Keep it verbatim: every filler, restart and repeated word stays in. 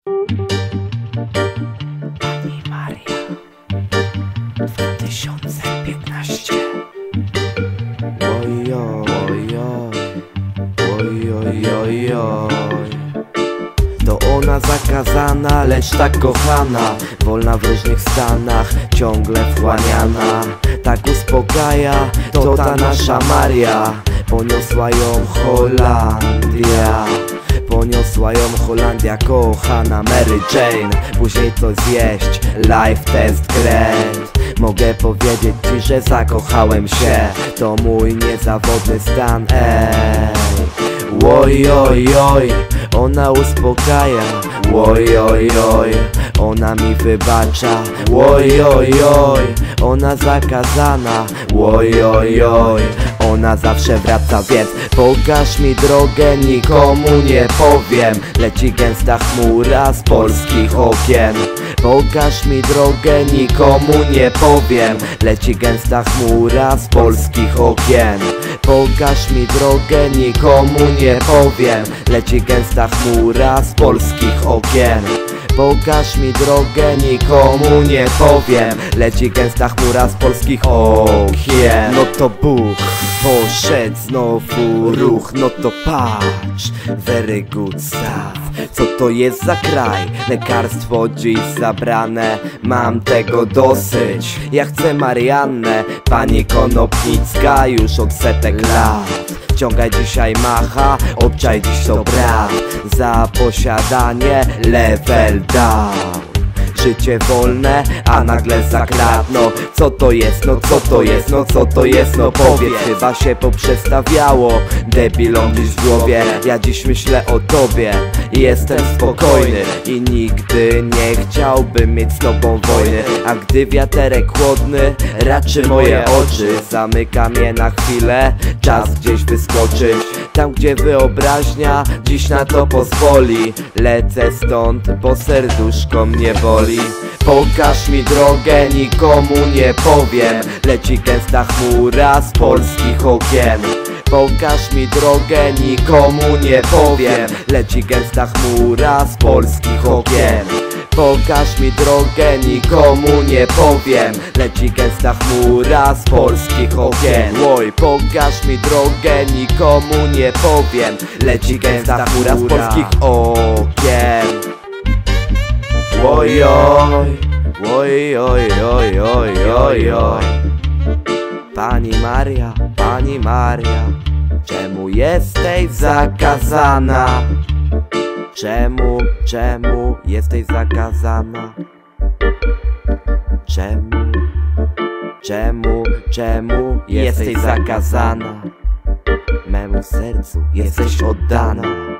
Pani Maria dwa tysiące piętnaście. Ojoj, ojoj, ojoj, oj. To ona zakazana, lecz tak kochana, wolna w różnych stanach, ciągle wchłaniana. Tak uspokaja, to ta nasza Maria. Poniosła ją Holandia, poniosła ją Holandia, kochana Mary Jane. Później coś zjeść, life test great. Mogę powiedzieć ci, że zakochałem się, to mój niezawodny stan, ej. Oj, oj, oj, ona uspokaja, oj, oj, oj, ona mi wybacza, oj, oj, oj, ona zakazana, oj, oj, oj, ona zawsze wraca, więc pokaż mi drogę, nikomu nie powiem. Leci gęsta chmura z polskich okien. Pokaż mi drogę, nikomu nie powiem. Leci gęsta chmura z polskich okien. Pokaż mi drogę, nikomu nie powiem. Leci gęsta chmura z polskich okien. Pokaż mi drogę, nikomu nie powiem. Leci gęsta chmura z polskich okien. No to Bóg poszedł znowu ruch, no to patrz, very good stuff. Co to jest za kraj? Lekarstwo dziś zabrane, mam tego dosyć. Ja chcę Mariannę, pani Konopnicka już od setek lat. Ciągaj dzisiaj macha, obczaj dziś to brat. Za posiadanie level down. Życie wolne, a nagle zakradno. Co to jest, no co to jest, no co to jest, no powiedz. Chyba się poprzestawiało debilom dziś w głowie. Ja dziś myślę o tobie, jestem spokojny i nigdy nie chciałbym mieć z tobą wojny. A gdy wiaterek chłodny raczy moje oczy, zamykam je na chwilę, czas gdzieś wyskoczyć. Tam gdzie wyobraźnia dziś na to pozwoli. Lecę stąd, bo serduszko mnie boli. Pokaż mi drogę, nikomu nie powiem. Leci gęsta chmura z polskich okien. Pokaż mi drogę, nikomu nie powiem. Leci gęsta chmura z polskich okien. Pokaż mi drogę, nikomu nie powiem. Leci gęsta chmura z polskich okien. Oj, pokaż mi drogę, nikomu nie powiem. Leci gęsta chmura z polskich okien. Oj, oj, oj, oj, oj, oj, oj, oj. Pani Maria, pani Maria, czemu jesteś zakazana? Czemu, czemu jesteś zakazana? Czemu, czemu, czemu jesteś zakazana? Memu sercu jesteś oddana.